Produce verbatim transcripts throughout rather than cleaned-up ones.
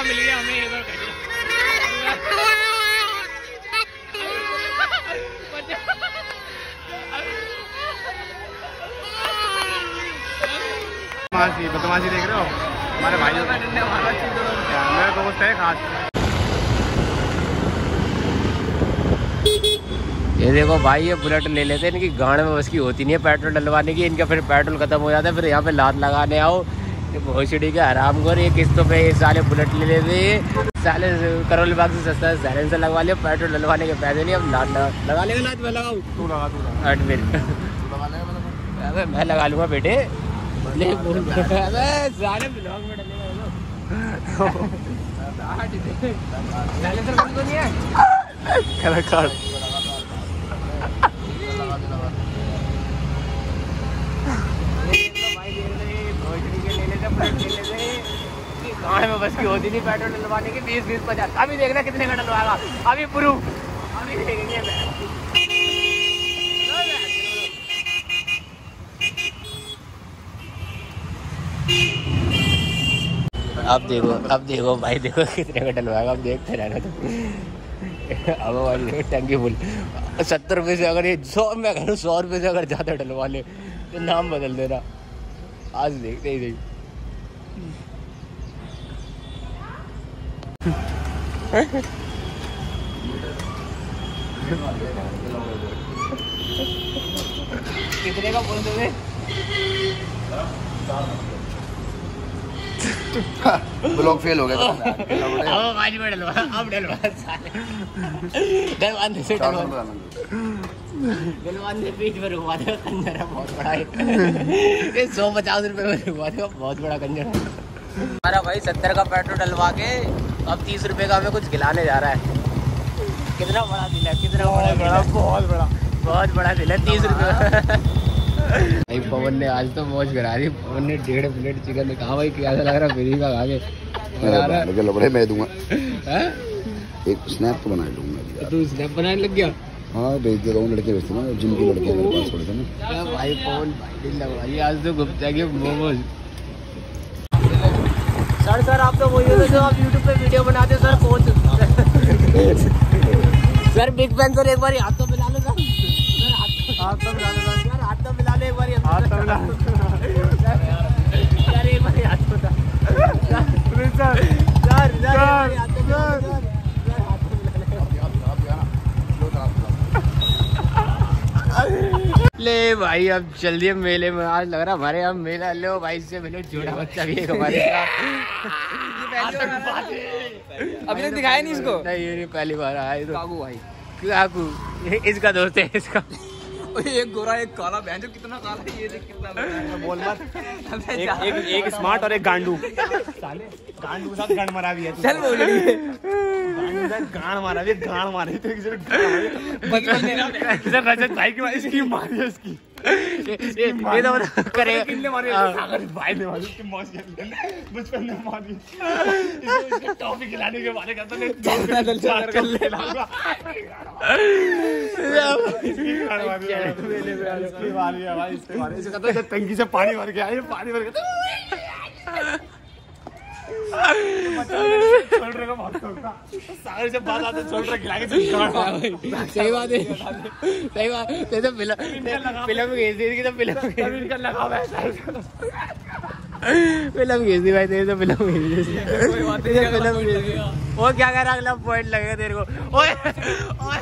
मिल गया हमें एक और बदमाशी बदमाशी देख रहे हो हमारे भाइयों का मेरा दोस्त है खास। ये देखो भाई ये बुलेट ले लेते हैं, इनकी गाड़ में बस की होती नहीं है पेट्रोल डलवाने की, इनका फिर पेट्रोल खत्म हो जाता है, फिर यहाँ पे लात लगाने आओ। ये भोसड़ी के आराम कर, ये किस्तों पे ये साले बुलेट ले लेते हैं, साले करोल बाग से सस्ता साइलेंसर लगवा लिया, पेट्रोल डलवाने के पैसे नहीं, अब लात लगा लेगा। लात मैं लगाऊँ तू लगा तू लगा हट मेरे अबे मैं लगा लूँगा बेटे। ले बोल अबे साले ब्लॉग में डलेगा साइलेंसर बंद तो नहीं है कर कर गाँव में बस की होती नहीं पेट्रोल डलवाने की, बीस बीस पचास। अभी देखना कितने का डलवाएगा, अभी प्रूफ अभी देखेंगे। अब देखो अब देखो भाई देखो कितने का डलवाएगा, अब देखते रहना तो। अब वाली देखो टंकी फुल सत्तर रुपये से, अगर ये सौ मैं कह सौ रुपये से अगर ज़्यादा डलवा ले तो नाम बदल देना। आज देखते ही देख कितने का बोल दोगे? ब्लॉग फेल हो गया तो अब आज में डलवा, अब डलवा साले डलवान से डलवा डलवान से बीच में रुकवा देगा, कंजर है बहुत बड़ा है ये सौ पचास रुपये में रुकवा देगा, बहुत बड़ा कंजर है हमारा भाई। सत्तर का पेट्रोल डलवा के अब तीस रुपये का हमें कुछ खिलाने जा रहा है। कितना बड़ा दिल है, कितना बड़ा बड़ा बहुत बड़ा बहुत बड़ा दिल है। तीस रुपये भाई पवन ने आज तो मौज करा दी, पवन ने डेढ़ प्लेट चिकन ने कहा भाई कैसा लग रहा है, मेरी का खा के लबड़े मैं दूंगा है? एक स्नैप तो बना लूंगा। तू स्नैप बनाने लग गया? हाँ भेज देता हूँ, लड़के भेजते ना जिनकी लड़के मेरे पास थोड़े थे ना भाई पवन भाई लगवाइए आज तो गुप्ता के मोमोज। सर सर आप तो वही होते जो आप यूट्यूब पे वीडियो बनाते sir, coach sir big fan sir, एक बार हाथ तो मिला लो सर, हाथ तो मिला लो यार, हाथ तो मिला लो एक बार, हाथ तो मिला यार एक बार हाथ तो सर सर सर ले भाई अब चल दिए मेले में। आज लग रहा हमारे यहाँ मेला, लो भाई से मिलो, जोड़ा बच्चा भी एक हमारे साथ। अभी तक दिखाया नहीं इसको? नहीं ये पहली बार आया। काकू भाई काकू इसका दोस्त है इसका। एक गोरा एक काला, बहन जो कितना काला है ये देख कितना बोल मत। एक, एक, एक स्मार्ट और एक गांडू साले गांडू के साथ गांड मारा भी है। चल बोल रही है गांडू के साथ गांड मारा भी, गांड मारी तो किसी ने बचपन में ना किसी रजत भाई की इसकी मारी है, इसकी ये ये तो करेगा कितने मारे भाई ने मारी, इसकी मौज बचपन में मारी, इसको टॉफी खिलाने के बारे करता नहीं कर लेगा टंकी से पानी भर के आए, पानी भर के सागर से बात आते छोड़ रहे खिला के। सही बात है, सही बात है। फिल्म फिल्म भेज दी तो फिल्म लगा फिल्म भेज दी भाई तेरे, तो फिल्म भेज दी फिल्म भेज दी। वो क्या कह रहा, अगला पॉइंट लगेगा तेरे को। ओए ओए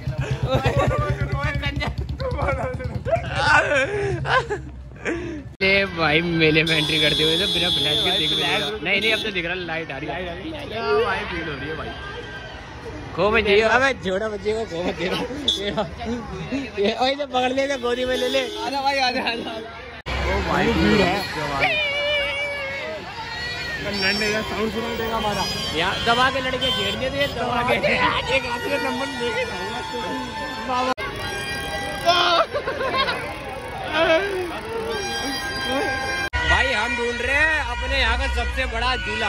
ये भाई मेले में एंट्री करते हुए तो बिना फ्लैश के दिख रहा है। नहीं नहीं अब तो दिख रहा है, लाइट आ रही है भाई, भीड़ हो रही है भाई। खो मत जाइए, अबे छोटा बच्चे को खो मत देना, तो पकड़ ले गोदी में ले ले। आजा भाई आजा आजा। ओ भाई भीड़ है, साउंड सुनाई देगा हमारा यहाँ। दबा के लड़के घेरने दे, दबा के एक हाथ का नंबर लेके जाऊंगा। भाई हम ढूंढ रहे हैं अपने यहाँ का सबसे बड़ा झूला,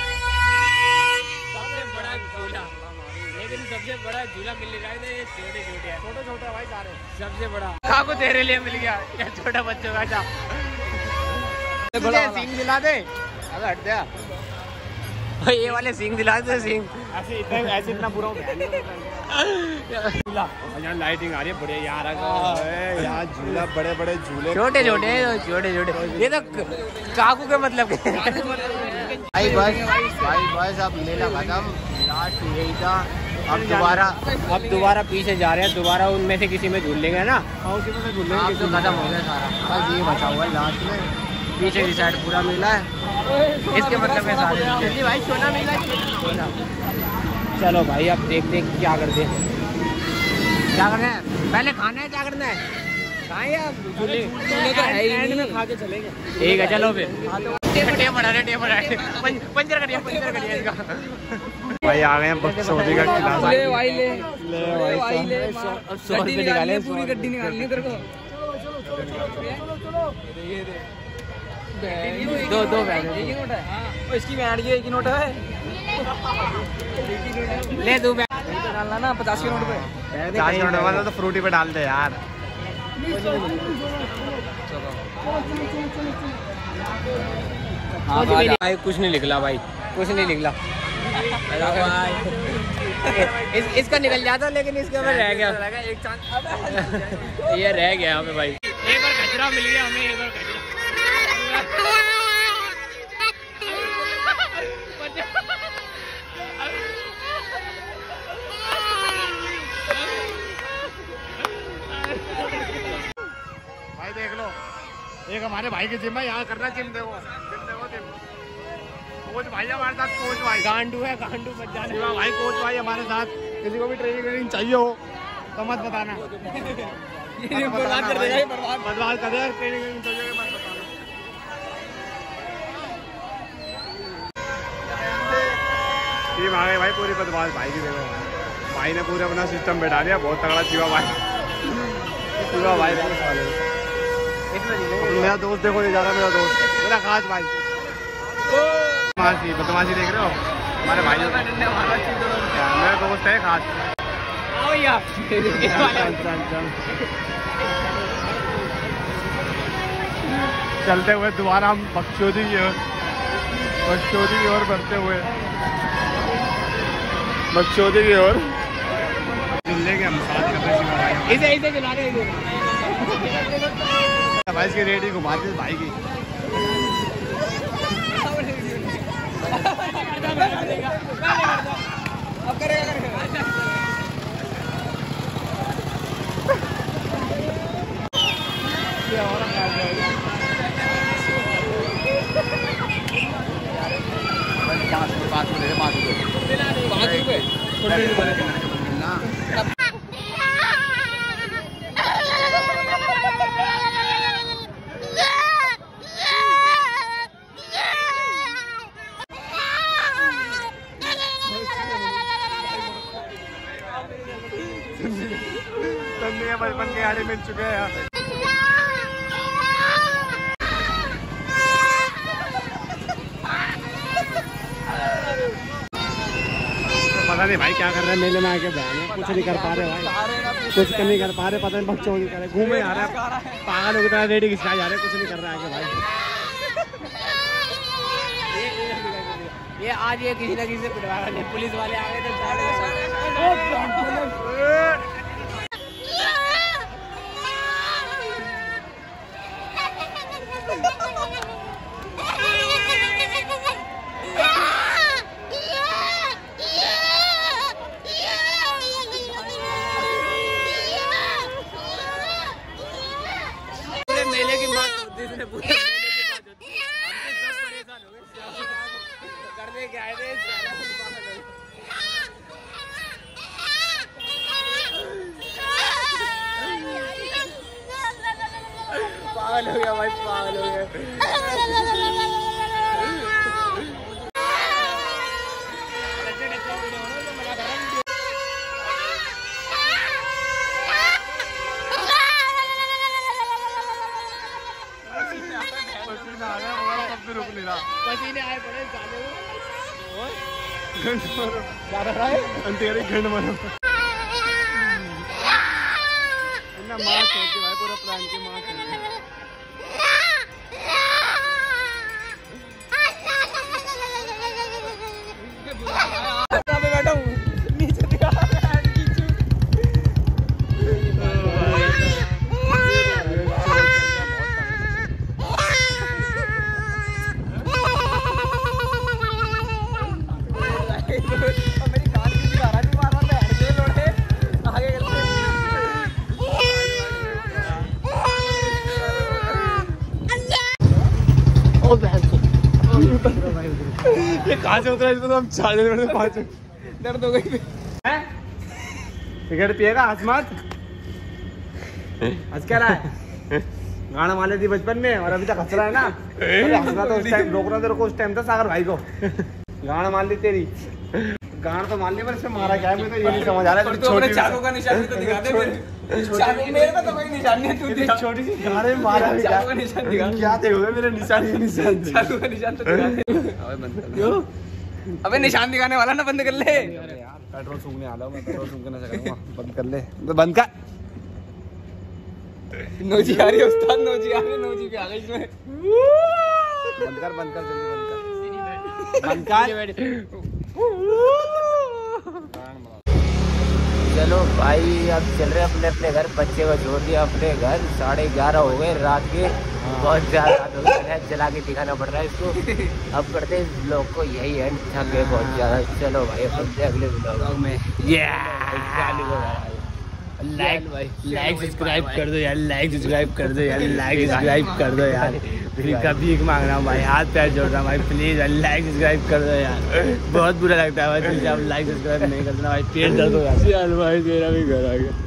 सबसे बड़ा झूला, लेकिन सबसे बड़ा झूला मिल रहा है, ये छोटे छोटे हैं, छोटे छोटे भाई सारे। सबसे बड़ा काको तेरे लिए मिल गया, क्या छोटा बच्चों का सीन दिला दे। अबे हट जा, ये वाले सिंह दिला दे सिंह। ऐसे इतना ऐसे इतना बुरा हो यहाँ लाइटिंग आ रही है बढ़िया यार। यहाँ झूला बड़े बड़े झूले छोटे छोटे छोटे छोटे ये तो काकू के मतलब के। भाई बस भाई बस अब मेला खत्म, लास्ट यही था। अब दोबारा अब दोबारा पीछे जा रहे हैं, दोबारा उनमें से किसी में झूल लेंगे ना। उसी में झूले अब तो खत्म हो गया सारा, बस ये बचा हुआ है लास्ट में। पीछे की साइड पूरा मेला है, इसके मतलब है सारे भाई सोना मेला। चलो भाई अब देखते हैं क्या करते हैं, क्या करना है, पहले खाना है क्या करना है, खाएं या झूले तो है ही में खा के चलेंगे। ठीक है चलो फिर टेप बढ़ा रहे टेप बढ़ा रहे पंचर करिए पंचर करिए इसका। भाई आ गए हैं बक्सौदी का किला। ले भाई ले ले भाई ले अब सौ रुपये निकाले, पूरी गड्डी निकालनी तेरे को। दो दो बैग एक ही नोट है और इसकी बैंड की एक ही नोट है। ले दो बैग डालना ना पचास के नोट पे। पचास मिनट वाला तो फ्रूटी पे डाल दे यार। हाँ भाई कुछ नहीं निकला भाई, कुछ नहीं निकला। इस, इसका निकल जाता लेकिन इसके हमें रह गया एक चांस। ये रह गया हमें भाई, एक बार कचरा मिल गया हमें, एक बार कचरा। भाई देख लो, एक हमारे भाई की जिम है, यहाँ करना जिम। देखो जिम देखो जिम। कोच भाई हमारे साथ, कोच भाई गांडू है, गांडू मत जाना भाई। कोच भाई हमारे साथ, किसी को भी ट्रेनिंग ट्रेनिंग चाहिए हो तो मत बताना, बर्बाद कर देगा, बर्बाद कर देगा। ट्रेनिंग ट्रेनिंग चाहिए मत बताना। टीम आ गई भाई पूरी बदमाश भाई की। देखो भाई ने पूरे अपना सिस्टम बैठा दिया, बहुत तगड़ा शिवा भाई। शिवा भाई मेरा दोस्त देखो, नहीं जा रहा मेरा दोस्त, मेरा खास भाई। बदमाशी बदमाशी देख रहे हो हमारे भाई, मेरा दोस्त है खास। चल चल चल चलते हुए दोबारा हम बक्सौदी की ओर बक्सौदी की ओर बढ़ते हुए बक्सौदी की ओर लेंगे हम साथ करते हैं। इसे इसे चला रहे हैं भाई इसकी रेडी घुमाते भाई की। अब करेगा करेगा पाँच रुपये पाँच रुपये पाँच रुपये बचपन के गाड़ी मिल चुके हैं। पता नहीं भाई क्या कर रहे हैं मेले में आके, कुछ नहीं कर पा रहे भाई, कुछ नहीं कर पा रहे। पता नहीं बच्चों की करे घूमे आ रहे हैं, पागल हो गए, रेडी खिंचाए जा रहे हैं, कुछ नहीं कर रहे आगे भाई। ये आज ये किसी ना किसी से पिटवाया, पुलिस वाले आ गए थे। मेले की बात होती है, पूरे मेले की बात होती है। हमसे सब परेशान हो गए, करने के आए थे पागल हो गया भाई, पागल हो गया। पसीने आए पड़े साले अंधेरे घंट मारो ना, माँ छोड़ती भाई पूरा प्राण की माँ छोड़ती। यहाँ से उतरा इसको तो हम चार जन में पाँच दर्द हो गई सिगरेट पिएगा आसमात हंस क्या रहा है गाना मार लेती बचपन में और अभी तक हंस रहा है ना अरे हंसना तो उस टाइम रोकना तेरे को उस टाइम था सागर भाई को गाना मार ली तेरी गाना तो मार ली पर इसमें मारा क्या है मुझे तो ये नहीं समझ आ रहा है छोटे चाकू का निशान भी तो दिखा दे चाकू मेरे में तो कोई निशान नहीं है तू देख छोटी सी गाने में मारा भी चाकू का निशान दिखा क्या देखोगे मेरे निशान ये निशान चाकू का निशान तो दिखा दे अबे बंद कर क्यों अबे निशान दिखाने वाला ना बंद कर ले पेट्रोल सूंघने आ रहा हूँ मैं पेट्रोल सूंघ के नशा करूँगा बंद कर ले तो बंद कर नोजी आ रही है उस्ताद नोजी आ रही है नोजी पे आ गई इसमें बंद कर बंद कर जल्दी बंद कर बंद कर चलो भाई अब चल रहे अपने अपने घर बच्चे को छोड़ दिया अपने घर साढ़े ग्यारह हो गए रात के बहुत ज्यादा रात हो गई चला के दिखाना पड़ रहा है इसको अब करते हैं इस ब्लॉग को यही एंड थक गए बहुत ज्यादा चलो भाई अब अगले ब्लॉग में लाइक लाइक सब्सक्राइब कर दो यार लाइक सब्सक्राइब कर दो यार लाइक सब्सक्राइब कर दो यार फिर कभी मांग रहा हूँ भाई हाथ पैर जोड़ रहा हूँ भाई प्लीज लाइक सब्सक्राइब कर दो यार बहुत बुरा लगता है भाई आप लाइक सब्सक्राइब नहीं करते ना भाई पेट दर्द हो जाता है यार भाई मेरा भी घर आ गया।